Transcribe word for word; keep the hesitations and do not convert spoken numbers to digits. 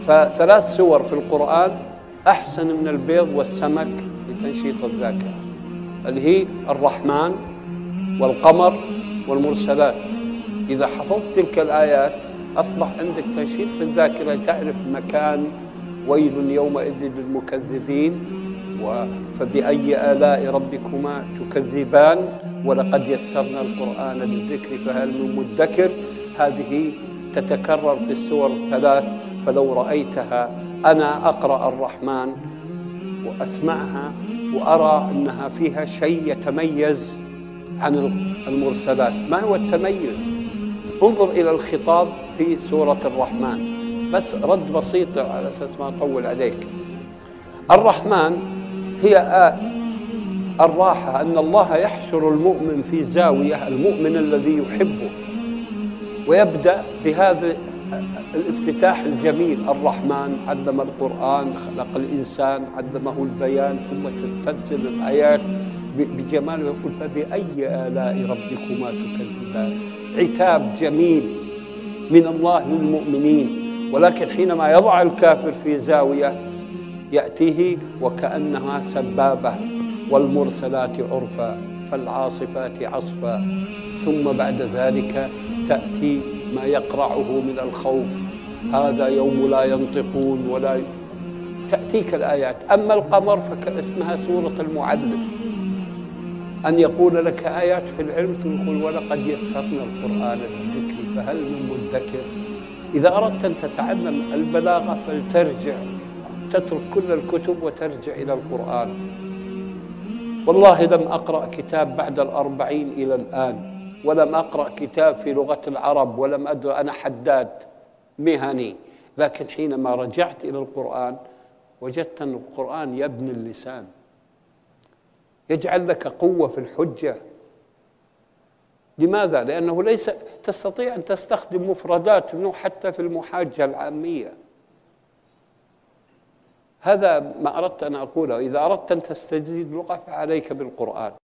فثلاث سور في القرآن أحسن من البيض والسمك لتنشيط الذاكرة، اللي هي الرحمن والقمر والمرسلات. إذا حفظت تلك الآيات أصبح عندك تنشيط في الذاكرة، تعرف مكان ويل يومئذ للمكذبين، فبأي آلاء ربكما تكذبان، ولقد يسرنا القرآن للذكر فهل من مدكر. هذه تتكرر في السور الثلاث، فلو رأيتها أنا أقرأ الرحمن وأسمعها وأرى أنها فيها شيء يتميز عن المرسلات. ما هو التميز؟ انظر إلى الخطاب في سورة الرحمن، بس رد بسيط على أساس ما أطول عليك. الرحمن هي آه الراحة، أن الله يحشر المؤمن في زاوية، المؤمن الذي يحبه، ويبدأ بهذا الافتتاح الجميل: الرحمن علم القرآن، خلق الإنسان، علمه البيان، ثم تسترسل الآيات بجمال ويقول فبأي آلاء ربكما تكذبان. عتاب جميل من الله للمؤمنين، ولكن حينما يضع الكافر في زاوية يأتيه وكأنها سبابة: والمرسلات عرفا فالعاصفات عصفا. ثم بعد ذلك تأتي ما يقرعه من الخوف: هذا يوم لا ينطقون ولا ي... تأتيك الآيات. أما القمر فاسمها سورة المعلم، أن يقول لك آيات في العلم ثم يقول ولقد يسرنا القرآن للذكر فهل من مدكر. إذا أردت أن تتعلم البلاغة فلترجع، تترك كل الكتب وترجع إلى القرآن. والله لم أقرأ كتاب بعد الأربعين إلى الآن، ولم أقرأ كتاب في لغة العرب، ولم أدري، أنا حداد مهني، لكن حينما رجعت إلى القرآن وجدت أن القرآن يبني اللسان، يجعل لك قوة في الحجة. لماذا؟ لأنه ليس تستطيع أن تستخدم مفردات منه حتى في المحاجة العامية. هذا ما أردت أن أقوله. إذا أردت أن تستجيد لغة فعليك بالقرآن.